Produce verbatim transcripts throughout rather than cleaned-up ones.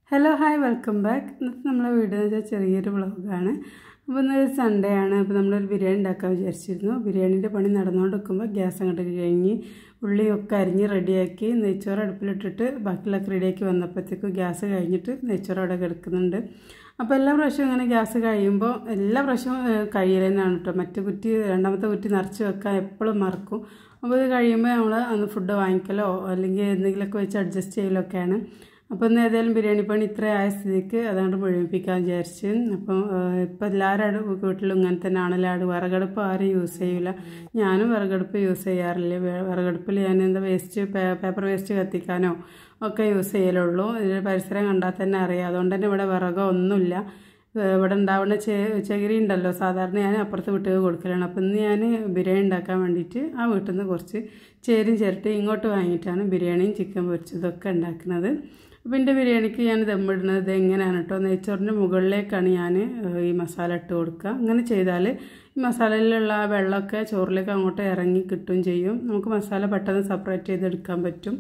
Hello, hi, welcome back. This video is a vlog. It's Sunday, and we have a biryani. Biryani is a gas and ready. Nature ready gas nature അപ്പോൾ എല്ലാ പ്രാവശ്യം അങ്ങനെ gas കഴിയുമ്പോൾ എല്ലാ പ്രാവശ്യം കഴിയലെന്നാണ് ട്ടോ മറ്റേ കുറ്റി രണ്ടാമത്തെ കുറ്റി നിറച്ച് വെക്കാൻ എപ്പോഴും മറക്കും അപ്പോൾ ഇത് കഴിയുമ്പോൾ നമ്മൾ അന്ന് ഫുഡ് വാങ്ങിക്കലോ അല്ലെങ്കിൽ എന്തെങ്കിലുമൊക്കെ വെച്ച് അഡ്ജസ്റ്റ് ചെയ്യലൊക്കെയാണ് അപ്പോൾ ഇന്ന് ഏതായാലും ബിരിയാണി പണി ഇത്ര ആയ സ്ഥിതിക്ക് അതുകൊണ്ട് മുഴുമിപ്പിക്കാൻ വിചാരിച്ചു അപ്പോൾ ഇപ്പോൾ എല്ലാവരും വീട്ടിലും ഇങ്ങനെ തന്നെ ആണല്ലോ ആട് വിറകടുപ്പ് ആരും യൂസ് ചെയ്യില്ല ഞാനും വിറകടുപ്പ് യൂസ് ചെയ്യാറില്ല വിറകടുപ്പിൽ ഞാൻ എന്താ വേസ്റ്റ് പേപ്പർ വേസ്റ്റ് കത്തിക്കാനോ ഒക്കെ യൂസ് ചെയ്യലുള്ളൂ ഇതിന്റെ പരിസരം കണ്ടാൽ തന്നെ അറിയാം അതുകൊണ്ട് തന്നെ ഇവിടെ വിറകോ ഒന്നുമില്ല ഇവിടെ ഉണ്ടാവുന്ന ചകിരി ഉണ്ടല്ലോ സാധാരണ ഞാൻ അപ്പുറത്തെ വീട്ടിൽ കൊടുക്കലാണ് അപ്പോൾ ഇന്ന് ഞാൻ ബിരിയാണി ഉണ്ടാക്കാൻ വേണ്ടിയിട്ട് ആ വീട്ടിൽ നിന്ന് കുറച്ച് ചേരും ചിരട്ടി ഇങ്ങോട്ട് വാങ്ങിയിട്ടാണ് ബിരിയാണിയും ചിക്കൻ പൊരിച്ചതൊക്കെ ഉണ്ടാക്കുന്നത് അപ്പോൾ എൻ്റെ ബിരിയാണിക്ക് ഞാൻ ദമ്മിടുന്നത് എങ്ങനെയാണ് കേട്ടോ നെയ്ച്ചോറിൻ്റെ മുകളിലേക്കാണ് ഞാൻ ഈ മസാല ഇട്ട് കൊടുക്കുക അങ്ങനെ ചെയ്താൽ ഈ മസാലയിലുള്ള ആ വെള്ളമൊക്കെ ചോറിലേക്ക് അങ്ങോട്ട് ഇറങ്ങി കിട്ടുകയും ചെയ്യും നമുക്ക് മസാല പെട്ടെന്ന് സെപ്പറേറ്റ് ചെയ്തെടുക്കാൻ പറ്റും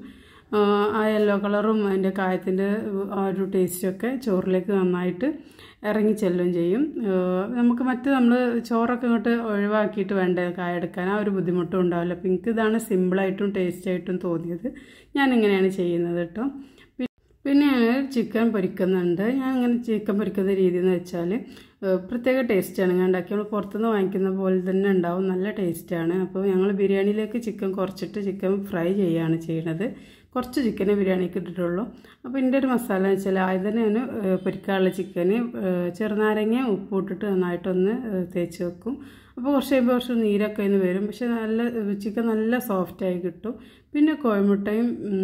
ആ യെല്ലോ കളറും അതിൻ്റെ കായത്തിൻ്റെ ആ ഒരു ടേസ്റ്റൊക്കെ ചോറിലേക്ക് നന്നായിട്ട് ഇറങ്ങി ചെല്ലുകയും ചെയ്യും നമുക്ക് മറ്റ് നമ്മൾ ചോറൊക്കെ ഇങ്ങോട്ട് ഒഴിവാക്കിയിട്ട് വേണ്ട കായ എടുക്കാൻ ആ ഒരു ബുദ്ധിമുട്ടും ഉണ്ടാവില്ല അപ്പോൾ എനിക്ക് ഇതാണ് സിമ്പിളായിട്ടും ടേസ്റ്റായിട്ടും തോന്നിയത് ഞാനിങ്ങനെയാണ് ചെയ്യുന്നത് കേട്ടോ പിന്നെ ഞാൻ ചിക്കൻ പൊരിക്കുന്നുണ്ട് ഞാൻ അങ്ങനെ ചിക്കൻ പൊരിക്കുന്ന രീതി എന്ന് വെച്ചാൽ പ്രത്യേക ടേസ്റ്റാണ് ഞാൻ ഉണ്ടാക്കി നമ്മൾ പുറത്തുനിന്ന് വാങ്ങിക്കുന്ന പോലെ തന്നെ ഉണ്ടാവും നല്ല ടേസ്റ്റാണ് അപ്പോൾ ഞങ്ങൾ ബിരിയാണിയിലേക്ക് ചിക്കൻ കുറച്ചിട്ട് ചിക്കൻ ഫ്രൈ ചെയ്യുകയാണ് ചെയ്യുന്നത് കുറച്ച് ചിക്കനെ ബിരിയാണിക്ക് ഇട്ടിട്ടുള്ളൂ അപ്പോൾ ഇതിൻ്റെ ഒരു മസാല എന്ന് വെച്ചാൽ ആദ്യം തന്നെ ഞാൻ പൊരിക്കാനുള്ള ചിക്കന് ചെറുനാരങ്ങ ഉപ്പ് ഇട്ടിട്ട് നന്നായിട്ടൊന്ന് തേച്ച് വെക്കും അപ്പോൾ കുറച്ച് കഴിയുമ്പോൾ കുറച്ച് നീരൊക്കെ ഇന്ന് വരും പക്ഷേ നല്ല ചിക്കൻ നല്ല സോഫ്റ്റായി കിട്ടും പിന്നെ കോഴിമുട്ടയും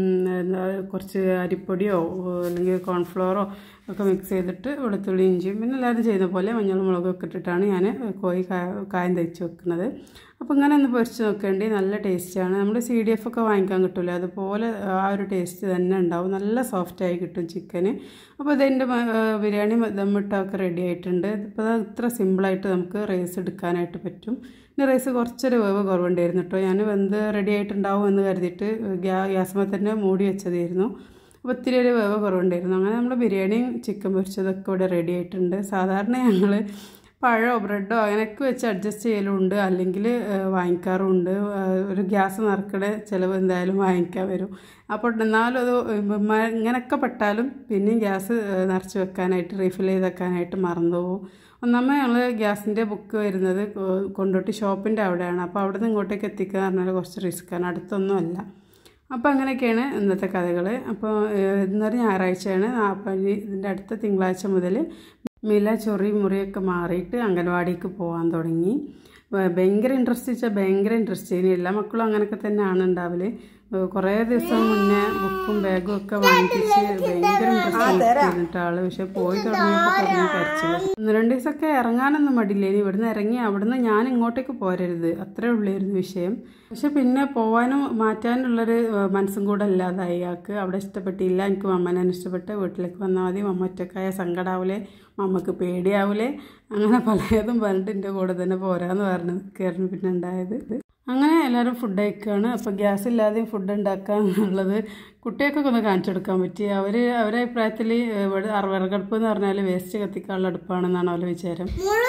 കുറച്ച് അരിപ്പൊടിയോ അല്ലെങ്കിൽ കോൺഫ്ലോറോ ഒക്കെ മിക്സ് ചെയ്തിട്ട് വെളുത്തുള്ളി ഇഞ്ചിയും പിന്നെ എല്ലാവരും ചെയ്യുന്ന പോലെ മഞ്ഞൾ മുളകൊക്കെ ഇട്ടിട്ടാണ് ഞാൻ കോഴി കായം തയ്ച്ച് വെക്കുന്നത് അപ്പോൾ ഇങ്ങനെ ഒന്ന് പൊരിച്ച് നോക്കേണ്ടി നല്ല ടേസ്റ്റാണ് നമ്മൾ സി ഡി എഫ് ഒക്കെ വാങ്ങിക്കാൻ കിട്ടില്ല അതുപോലെ ആ ഒരു ടേസ്റ്റ് തന്നെ ഉണ്ടാവും നല്ല സോഫ്റ്റായി കിട്ടും ചിക്കന് അപ്പോൾ ഇതിൻ്റെ ബിരിയാണി ദമ്മിട്ടൊക്കെ റെഡി ആയിട്ടുണ്ട് ഇപ്പോൾ ഇത്ര സിമ്പിളായിട്ട് നമുക്ക് റൈസ് എടുക്കാനായിട്ട് പറ്റും പിന്നെ റൈസ് കുറച്ചൊരു വേവ് കുറവുണ്ടായിരുന്നു കേട്ടോ ഞാൻ വെന്ത് റെഡി ആയിട്ടുണ്ടാവും എന്ന് കരുതിയിട്ട് ഗ്യാസ്മ തന്നെ മൂടി വെച്ചതായിരുന്നു അപ്പോൾ ഒത്തിരി ഒരു വേവ് കുറവുണ്ടായിരുന്നു അങ്ങനെ നമ്മൾ ബിരിയാണിയും ചിക്കൻ പൊരിച്ചതൊക്കെ ഇവിടെ റെഡി ആയിട്ടുണ്ട് സാധാരണ ഞങ്ങൾ പഴമോ ബ്രെഡോ അങ്ങനെയൊക്കെ വെച്ച് അഡ്ജസ്റ്റ് ചെയ്യലുണ്ട് അല്ലെങ്കിൽ വാങ്ങിക്കാറുമുണ്ട് ഒരു ഗ്യാസ് നിറക്കണ ചിലവ് എന്തായാലും വാങ്ങിക്കാൻ വരും അപ്പോൾ എന്നാലും അത് ഇങ്ങനെയൊക്കെ പെട്ടാലും പിന്നെയും ഗ്യാസ് നിറച്ച് വെക്കാനായിട്ട് റീഫിൽ ചെയ്ത് വെക്കാനായിട്ട് മറന്നു പോകും ഒന്നാമത് ഞങ്ങൾ ഗ്യാസിൻ്റെ ബുക്ക് വരുന്നത് കൊണ്ടോട്ടി ഷോപ്പിൻ്റെ അവിടെയാണ് അപ്പോൾ അവിടെ നിന്ന് ഇങ്ങോട്ടേക്ക് എത്തിക്കുക എന്ന് പറഞ്ഞാൽ കുറച്ച് റിസ്ക്കാണ് അടുത്തൊന്നും അല്ല അപ്പോൾ അങ്ങനെയൊക്കെയാണ് ഇന്നത്തെ കഥകൾ അപ്പോൾ ഇന്നൊരു ഞായറാഴ്ചയാണ് അപ്പോൾ ഇതിൻ്റെ അടുത്ത തിങ്കളാഴ്ച മുതൽ മില ചൊറി മുറിയൊക്കെ മാറിയിട്ട് അംഗൻവാടിക്ക് പോകാൻ തുടങ്ങി ഭയങ്കര ഇൻട്രസ്റ്റ് വെച്ചാൽ ഭയങ്കര ഇൻട്രസ്റ്റ് ഇനി എല്ലാ മക്കളും അങ്ങനെയൊക്കെ തന്നെയാണ് ഉണ്ടാവല് കുറേ ദിവസം മുന്നേ ബുക്കും ബാഗും ഒക്കെ വാങ്ങിപ്പിച്ച് ഭയങ്കര ഇൻട്രസ്റ്റ് ചെയ്തിട്ട് ആള് പക്ഷെ പോയി തുടങ്ങിയപ്പോൾ കുറഞ്ഞ് കരച്ചില്ല ഒന്ന് രണ്ട് ദിവസമൊക്കെ ഇറങ്ങാനൊന്നും മടിയില്ല ഇനി ഇവിടുന്ന് ഇറങ്ങി അവിടുന്ന് ഞാൻ ഇങ്ങോട്ടേക്ക് പോരരുത് അത്രേ ഉള്ളായിരുന്നു വിഷയം പക്ഷെ പിന്നെ പോകാനും മാറ്റാനുള്ളൊരു മനസ്സും കൂടെ അല്ലാതായി ആൾക്ക് അവിടെ ഇഷ്ടപ്പെട്ടില്ല എനിക്ക് മമ്മനെ ഇഷ്ടപ്പെട്ട് വീട്ടിലേക്ക് വന്നാൽ മതി മമ്മ ഒറ്റക്കായ സങ്കടാവൂലേ മമ്മക്ക് പേടിയാവൂലേ അങ്ങനെ പലതും പറഞ്ഞിട്ട് എൻ്റെ കൂടെ തന്നെ പോരാന്ന് പറഞ്ഞ് നിൽക്കുകയായിരുന്നു പിന്നെ ഉണ്ടായത് അങ്ങനെ എല്ലാവരും ഫുഡ് കഴിക്കുകയാണ് അപ്പോൾ ഗ്യാസ് ഇല്ലാതെയും ഫുഡ് ഉണ്ടാക്കുക എന്നുള്ളത് കുട്ടികൾക്കൊക്കെ ഒന്ന് കാണിച്ചെടുക്കാൻ പറ്റി അവർ അവരുടെ അഭിപ്രായത്തിൽ ഇവിടെ വിറകടുപ്പ് എന്ന് പറഞ്ഞാൽ വേസ്റ്റ് കത്തിക്കാനുള്ള അടുപ്പാണെന്നാണ് അവരുടെ വിചാരം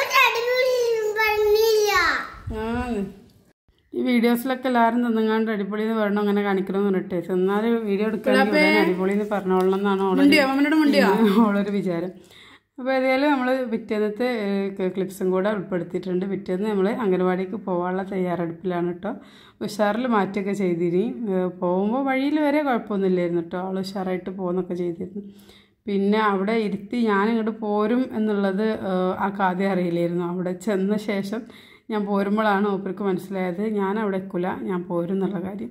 ആ ഈ വീഡിയോസിലൊക്കെ എല്ലാവരും തിന്നങ്ങാണ്ട് അടിപൊളി എന്ന് പറഞ്ഞു അങ്ങനെ കാണിക്കണമെന്ന് പറഞ്ഞിട്ട് എന്നാലും വീഡിയോ എടുക്കുകയാണെങ്കിൽ അടിപൊളി എന്ന് പറഞ്ഞോളണം എന്നാണ് ഓളൊരു വിചാരം അപ്പോൾ ഏതായാലും നമ്മൾ പിറ്റേന്നത്തെ ക്ലിപ്സും കൂടെ ഉൾപ്പെടുത്തിയിട്ടുണ്ട് പിറ്റേന്ന് നമ്മൾ അംഗനവാടിക്ക് പോകാനുള്ള തയ്യാറെടുപ്പിലാണ് കേട്ടോ ഉഷാറിൽ മാറ്റമൊക്കെ ചെയ്തിരി പോകുമ്പോൾ വഴിയിൽ വരെ കുഴപ്പമൊന്നുമില്ലായിരുന്നു കേട്ടോ ആൾ ഉഷാറായിട്ട് പോകുന്നൊക്കെ ചെയ്തിരുന്നു പിന്നെ അവിടെ ഇരുത്തി ഞാനിങ്ങോട്ട് പോരും എന്നുള്ളത് ആ ആദ്യം അറിയില്ലായിരുന്നു അവിടെ ചെന്ന ശേഷം ഞാൻ പോരുമ്പോഴാണ് ഓപ്പർക്ക് മനസ്സിലായത് ഞാൻ അവിടെ എക്കില്ല ഞാൻ പോരും എന്നുള്ള കാര്യം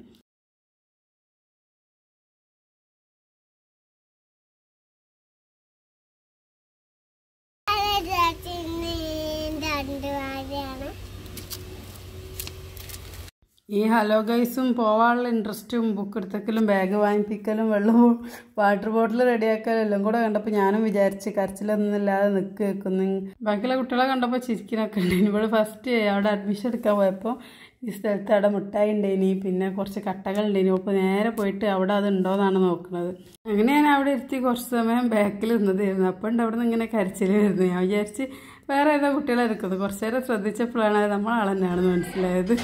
ഈ ഹലോ ഗൈസും പോകാനുള്ള ഇൻട്രസ്റ്റും ബുക്ക് എടുത്തക്കലും ബാഗ് വാങ്ങിപ്പിക്കലും വെള്ളം വാട്ടർ ബോട്ടിൽ റെഡിയാക്കലും എല്ലാം കൂടെ കണ്ടപ്പോൾ ഞാനും വിചാരിച്ച് കരച്ചിലൊന്നും ഇല്ലാതെ നിൽക്കുക വെക്കുന്നു ബാക്കിയുള്ള കുട്ടികളെ കണ്ടപ്പോൾ ചിരിക്കാനൊക്കെ ഉണ്ട് ഇവിടെ ഫസ്റ്റ് അവിടെ അഡ്മിഷൻ എടുക്കാൻ പോയപ്പോൾ ഈ സ്ഥലത്ത് അവിടെ മിഠായി ഉണ്ടേനി, പിന്നെ കുറച്ച് കട്ടകൾ ഉണ്ടേനി. അപ്പോൾ നേരെ പോയിട്ട് അവിടെ അത് ഉണ്ടോയെന്നാണ് നോക്കുന്നത്. അങ്ങനെ ഞാൻ അവിടെ ഇരുത്തി കുറച്ച് സമയം ബാക്കിൽ നിന്നതായിരുന്നു. അപ്പോൾ ഉണ്ട് അവിടെ നിന്ന് ഇങ്ങനെ കരച്ചിൽ വരുന്നത്. ഞാൻ വിചാരിച്ച് വേറെ ഏതോ കുട്ടികളെ എടുക്കുന്നത്. കുറച്ച് നേരം ശ്രദ്ധിച്ചപ്പോഴാണ് അത് നമ്മളാൾ തന്നെയാണെന്ന് മനസ്സിലായത്.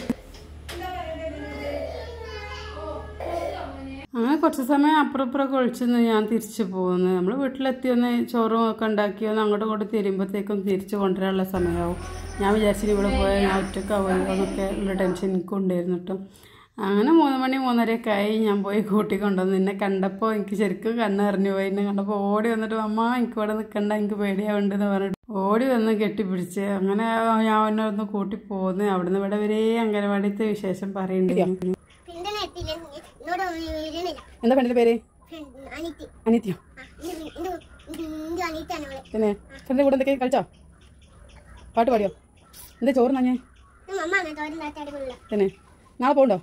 അങ്ങനെ കുറച്ച് സമയം അപ്പുറം ഇപ്പുറമൊക്കെ ഒഴിച്ചെന്ന് ഞാൻ തിരിച്ചു പോകുന്നത്. നമ്മൾ വീട്ടിലെത്തി ഒന്ന് ചോറും ഒക്കെ ഉണ്ടാക്കി ഒന്ന് അങ്ങോട്ടും ഇങ്ങോട്ടും തിരുമ്പോഴത്തേക്കും തിരിച്ച് കൊണ്ടുവരാനുള്ള സമയമാവും. ഞാൻ വിചാരിച്ചിട്ട് ഇവിടെ പോയാൽ ഞാൻ ഒറ്റക്കാവുമോ എന്നൊക്കെ ഉള്ള ടെൻഷൻ എനിക്കും ഉണ്ടായിരുന്നു കേട്ടോ. അങ്ങനെ മൂന്ന് മണി മൂന്നരയൊക്കെ ആയി. ഞാൻ പോയി കൂട്ടിക്കൊണ്ടുവന്നു. എന്നെ കണ്ടപ്പോൾ എനിക്ക് ശരിക്കും കണ്ണറിഞ്ഞു പോയി. എന്നെ കണ്ടപ്പോൾ ഓടി വന്നിട്ട് അമ്മ എനിക്ക് ഇവിടെ നിൽക്കണ്ട, എനിക്ക് പേടിയാവുണ്ടെന്ന് പറഞ്ഞിട്ട് ഓടി വന്ന് കെട്ടിപ്പിടിച്ച് അങ്ങനെ ഞാൻ എന്നെ ഒന്ന് കൂട്ടി പോകുന്നു. അവിടുന്ന് ഇവിടെ വരെ അംഗനവാടിത്തെ വിശേഷം പറയുന്നുണ്ട്. എന്താ ഫ്രണ്ടിന്റെ പേര്? അനിത്യോ. പിന്നെ ഫ്രണ്ടിന്റെ കൂടെ എന്തൊക്കെ കളിച്ചോ? പാട്ട് പാടിയോ? എന്താ ചോറ് നഞ്ഞേ? പിന്നെ നാളെ പോകണ്ടോ?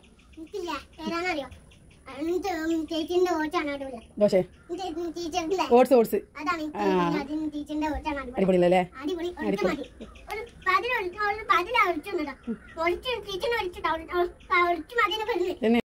ദോശ ഓട്സ് ഓട്സ് അടിപൊളിയല്ലേ? പിന്നെ